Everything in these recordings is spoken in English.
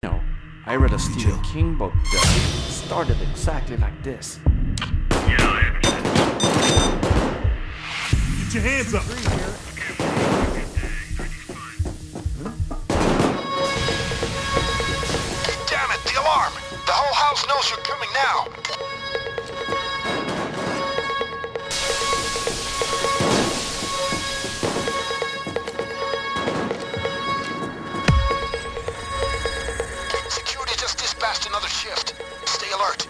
No, I read a Stephen King book that started exactly like this. Get your hands up! Damn it, the alarm! The whole house knows you're coming now! Security just dispatched another shift. Stay alert.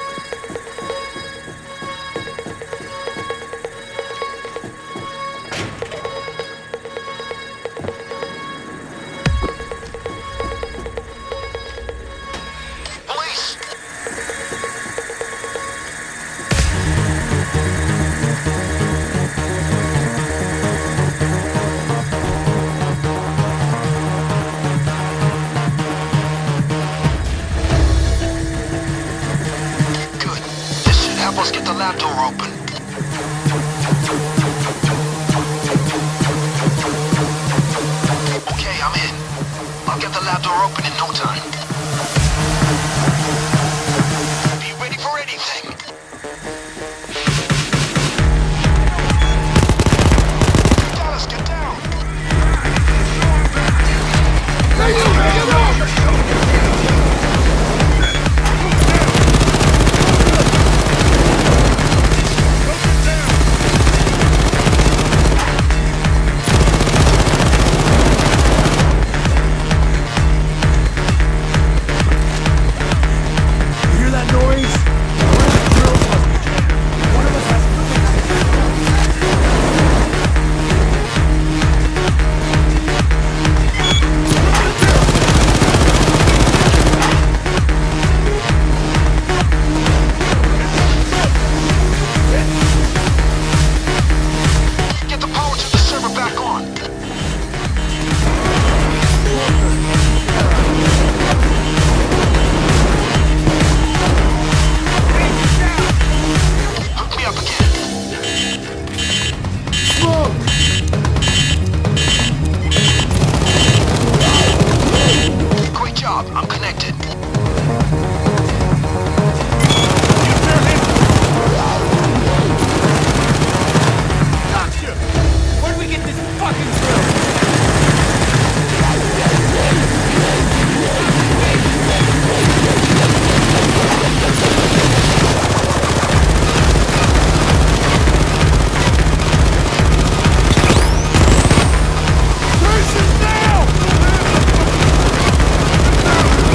Police! Good. This should help us get the lab door open. Okay, I'm in. I'll get the lab door open in no time. Be ready for anything. Dallas, get down! You hear that noise? One of us has Get the power to the server back on. Hook me up again. Great job. I'm connected. Gotcha! Where'd we get this fucking drill? Stations now!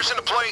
snipers into play?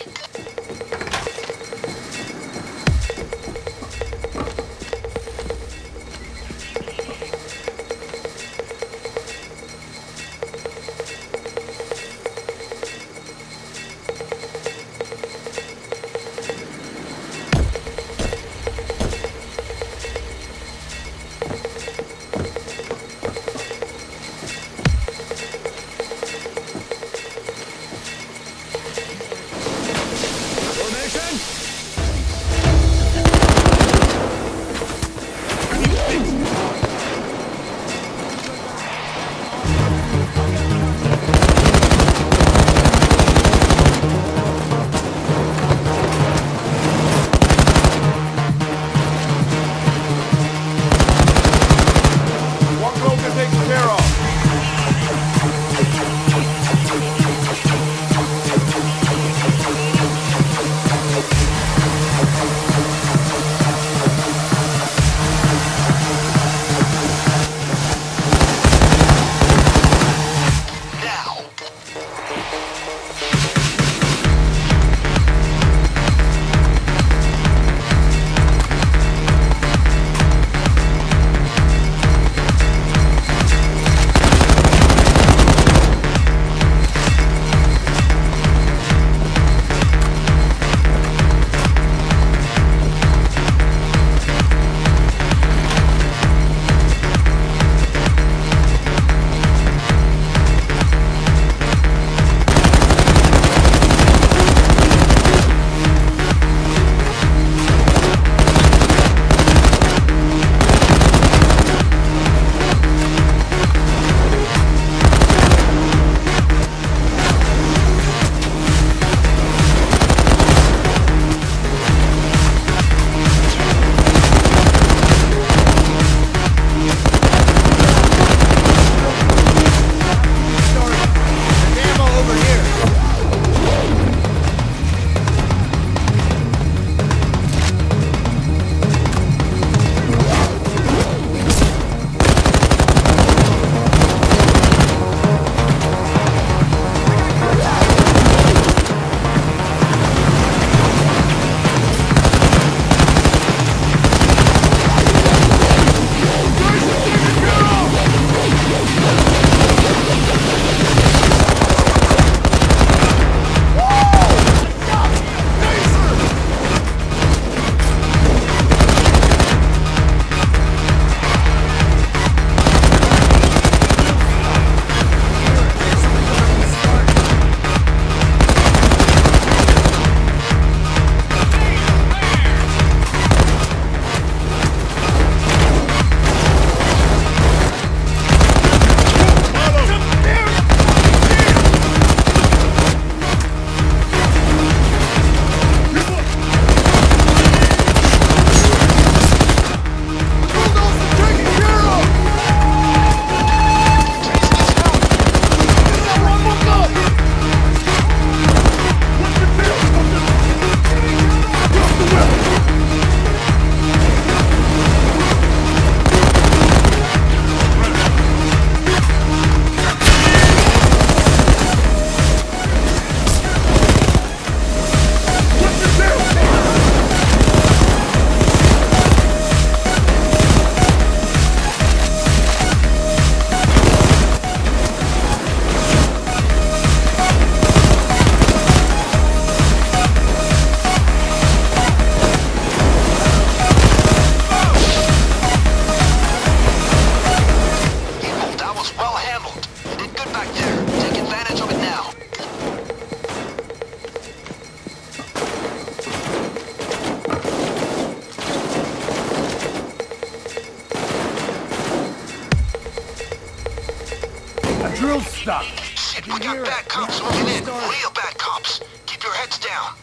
Drill's stuck. Shit, we got bad cops moving in. Real bad cops. Keep your heads down.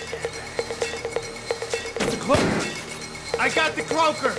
It's a cloaker. I got the cloaker.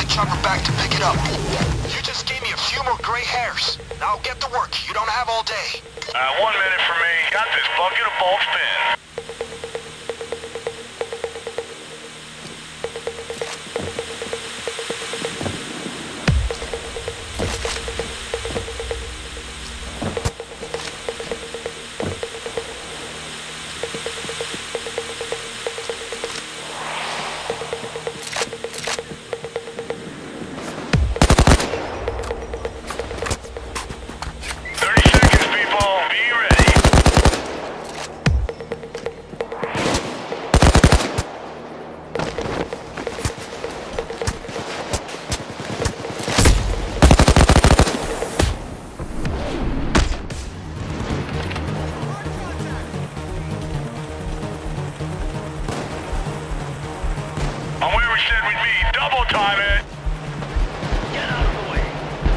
chopper back to pick it up. You just gave me a few more gray hairs. Now get to work. You don't have all day. 1 minute for me. Got this bucket of bulk spin. I'm where we said we'd meet. Double time it! Get out of the way.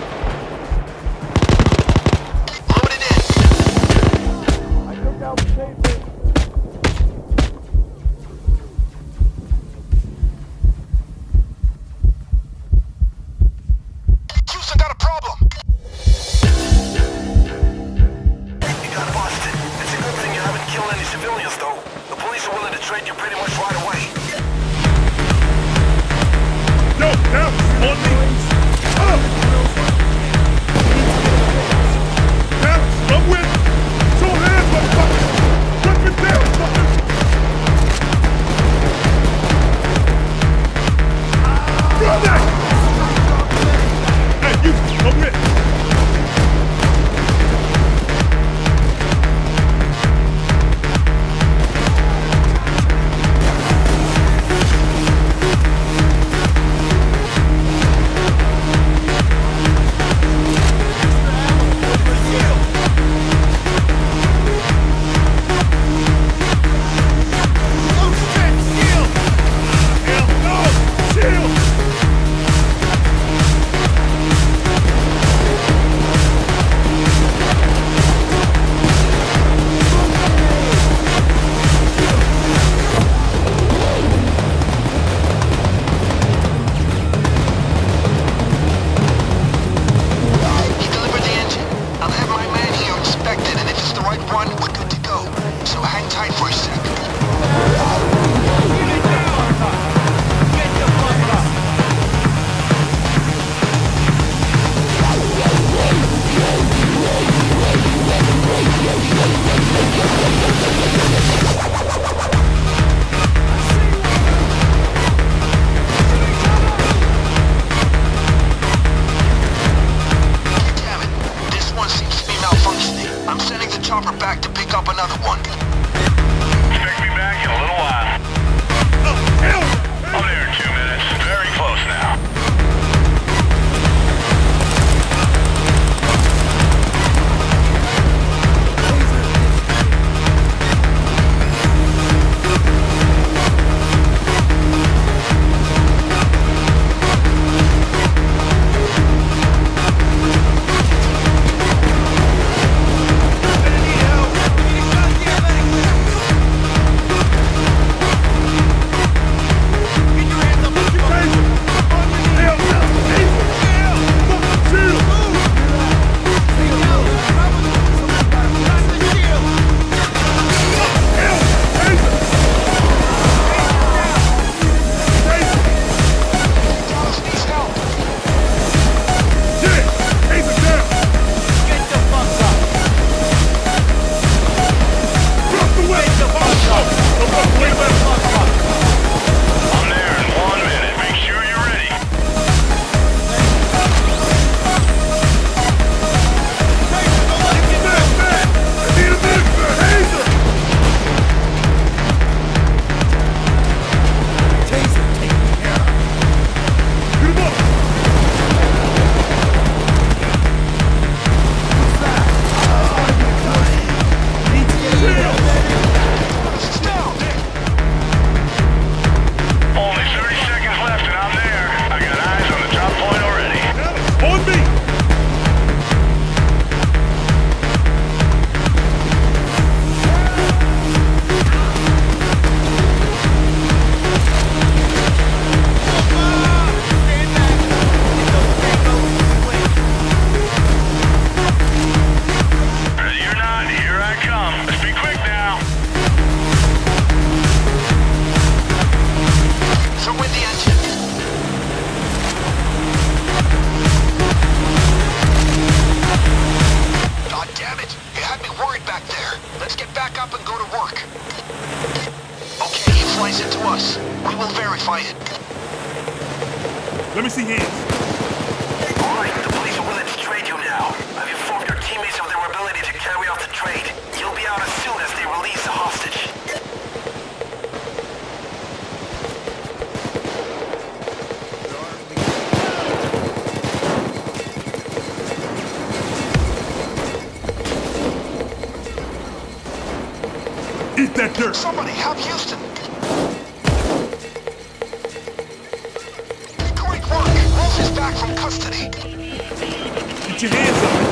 Load it in. I took out Payday. Houston got a problem. You got busted. It's a good thing you haven't killed any civilians, though. The police are willing to trade you pretty much right away. No, now, on me! Up! Now, I'm with! Show hands, motherfucker! Rip it down, fucker! Brother! Hey, you, I'm with! guys get back up and go to work. Okay, it flies into us. We will verify it. Let me see hands. All right, the police are willing to trade you now. I've informed your teammates of their ability to carry out the trade. You'll be out as soon as they release the hostage. Eat that dirt! Somebody help Houston! Great work! Wolf is back from custody. Get your hands up!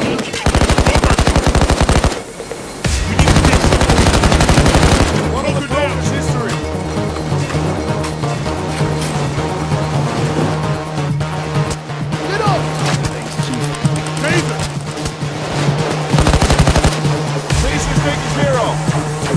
We need to fix it! One on the down! History! Get up! Taser! Taser's taken care of!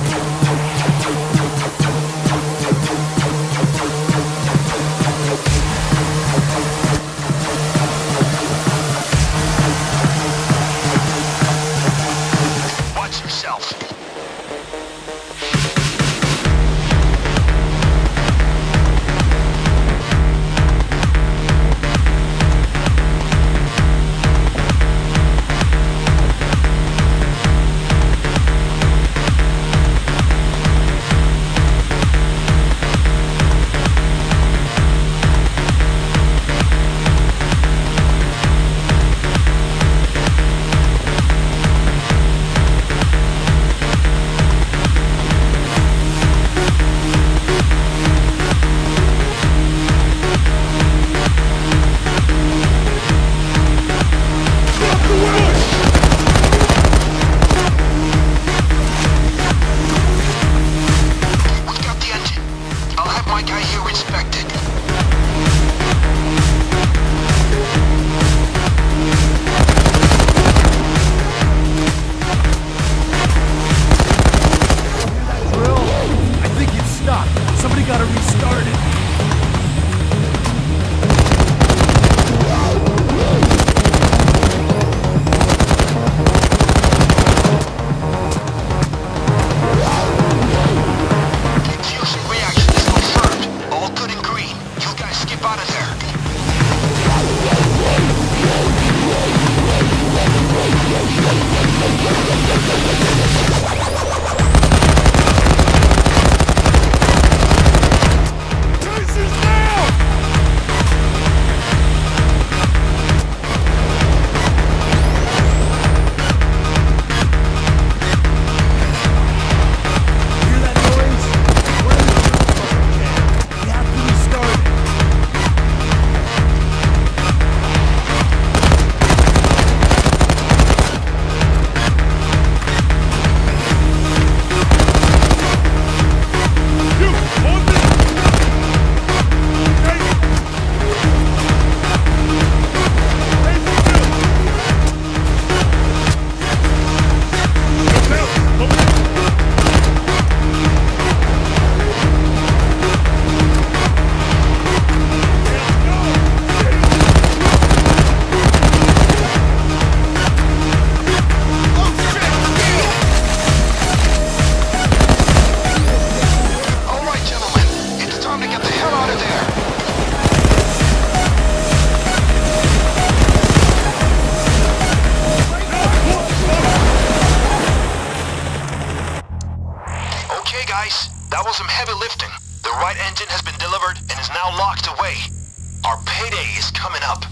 That was some heavy lifting. The right engine has been delivered and is now locked away. Our payday is coming up.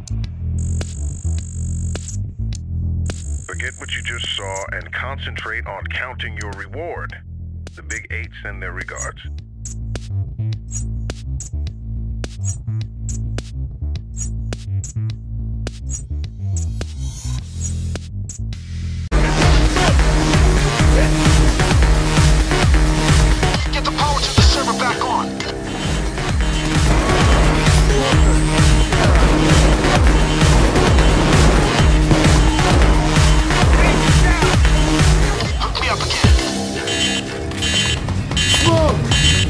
Forget what you just saw and concentrate on counting your reward. The Big 8 send their regards. Get the power to the server back on. Hook me up again. Smoke!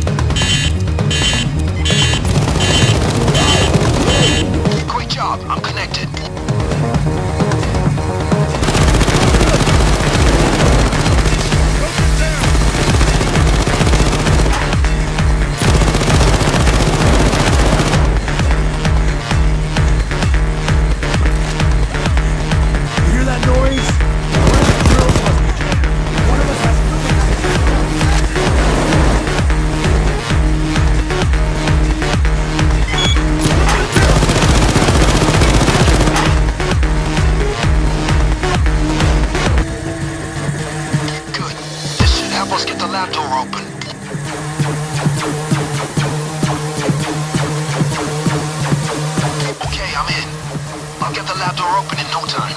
lab door open. Okay, I'm in. I'll get the lab door open in no time.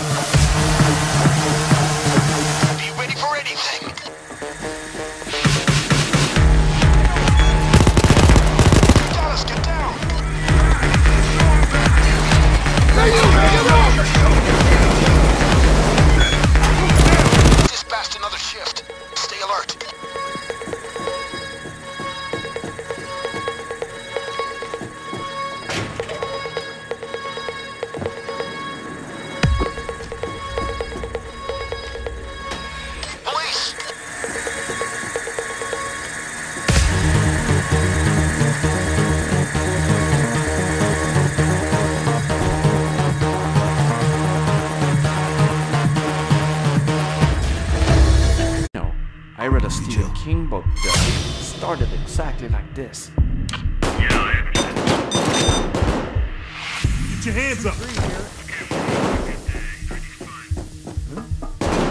Be ready for anything. Dallas, get down! Dispatched another shift. Stay alert. Police! No, I read a Stephen King book that started exactly like this. Get your hands up.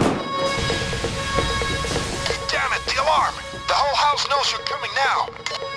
Damn it, the alarm! The whole house knows you're coming now.